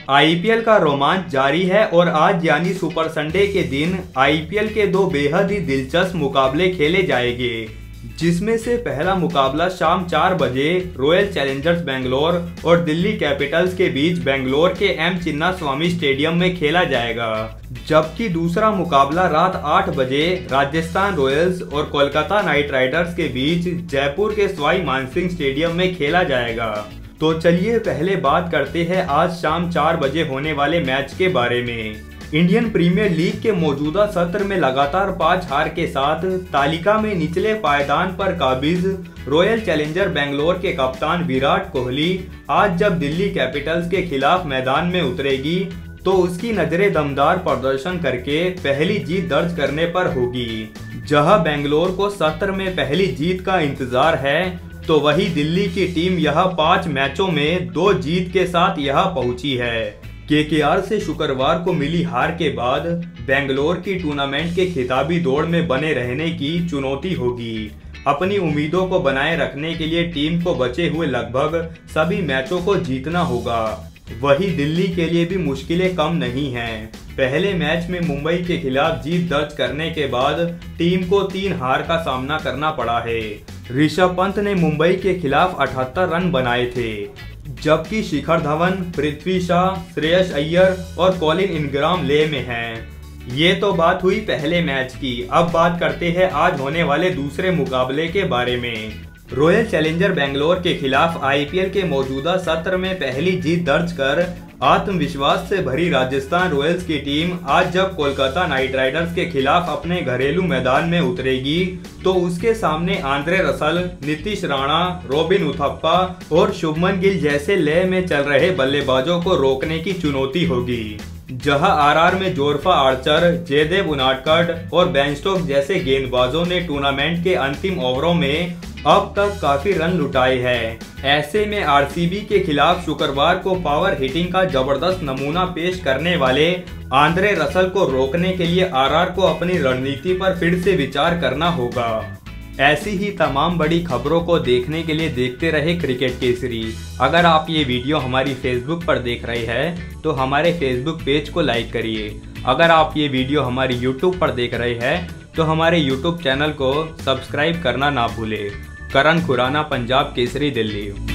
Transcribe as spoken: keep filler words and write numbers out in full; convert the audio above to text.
IPL का रोमांच जारी है और आज यानी सुपर संडे के दिन आईपीएल के दो बेहद ही दिलचस्प मुकाबले खेले जाएंगे, जिसमें से पहला मुकाबला शाम चार बजे रॉयल चैलेंजर्स बेंगलोर और दिल्ली कैपिटल्स के बीच बेंगलोर के एम चिन्नास्वामी स्टेडियम में खेला जाएगा, जबकि दूसरा मुकाबला रात आठ बजे राजस्थान रॉयल्स और कोलकाता नाइट राइडर्स के बीच जयपुर के सवाई मानसिंह स्टेडियम में खेला जाएगा। तो चलिए पहले बात करते हैं आज शाम चार बजे होने वाले मैच के बारे में। इंडियन प्रीमियर लीग के मौजूदा सत्र में लगातार पांच हार के साथ तालिका में निचले पायदान पर काबिज रॉयल चैलेंजर बेंगलोर के कप्तान विराट कोहली आज जब दिल्ली कैपिटल्स के खिलाफ मैदान में उतरेगी तो उसकी नजरें दमदार प्रदर्शन करके पहली जीत दर्ज करने पर होगी। जहां बेंगलोर को सत्र में पहली जीत का इंतजार है, तो वही दिल्ली की टीम यह पांच मैचों में दो जीत के साथ यहां पहुंची है। केकेआर से शुक्रवार को मिली हार के बाद बेंगलोर की टूर्नामेंट के खिताबी दौड़ में बने रहने की चुनौती होगी। अपनी उम्मीदों को बनाए रखने के लिए टीम को बचे हुए लगभग सभी मैचों को जीतना होगा। वही दिल्ली के लिए भी मुश्किलें कम नहीं हैं। पहले मैच में मुंबई के खिलाफ जीत दर्ज करने के बाद टीम को तीन हार का सामना करना पड़ा है। ऋषभ पंत ने मुंबई के खिलाफ अठहत्तर रन बनाए थे, जबकि शिखर धवन, पृथ्वी शाह, श्रेयस अय्यर और कॉलिन इंग्राम ले में हैं। ये तो बात हुई पहले मैच की। अब बात करते हैं आज होने वाले दूसरे मुकाबले के बारे में। रॉयल चैलेंजर बेंगलोर के खिलाफ आईपीएल के मौजूदा सत्र में पहली जीत दर्ज कर आत्मविश्वास से भरी राजस्थान रॉयल्स की टीम आज जब कोलकाता नाइट राइडर्स के खिलाफ अपने घरेलू मैदान में उतरेगी तो उसके सामने आंद्रे रसल, नीतीश राणा, रॉबिन उथप्पा और शुभमन गिल जैसे लय में चल रहे बल्लेबाजों को रोकने की चुनौती होगी। जहां आरआर में जोरफा आर्चर, जयदेव उनाडकट और बेन स्टोक्स जैसे गेंदबाजों ने टूर्नामेंट के अंतिम ओवरों में अब तक काफी रन लुटाए हैं। ऐसे में आरसीबी के खिलाफ शुक्रवार को पावर हिटिंग का जबरदस्त नमूना पेश करने वाले आंद्रे रसल को रोकने के लिए आरआर को अपनी रणनीति पर फिर से विचार करना होगा। ऐसी ही तमाम बड़ी खबरों को देखने के लिए देखते रहे क्रिकेट केसरी। अगर आप ये वीडियो हमारी फेसबुक पर देख रहे हैं तो हमारे फेसबुक पेज को लाइक करिए। अगर आप ये वीडियो हमारी यूट्यूब पर देख रहे हैं तो हमारे यूट्यूब चैनल को सब्सक्राइब करना ना भूलें। करण खुराना, पंजाब केसरी, दिल्ली।